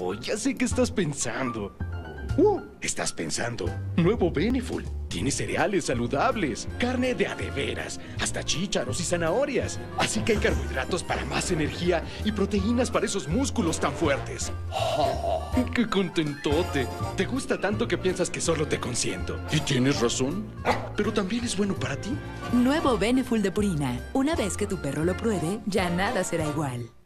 Oh, ya sé qué estás pensando. Estás pensando, nuevo Beneful. Tiene cereales saludables, carne de a de veras, hasta chícharos y zanahorias. Así que hay carbohidratos para más energía y proteínas para esos músculos tan fuertes. Oh, ¡qué contentote! Te gusta tanto que piensas que solo te consiento. Y tienes razón, pero también es bueno para ti. Nuevo Beneful de Purina. Una vez que tu perro lo pruebe, ya nada será igual.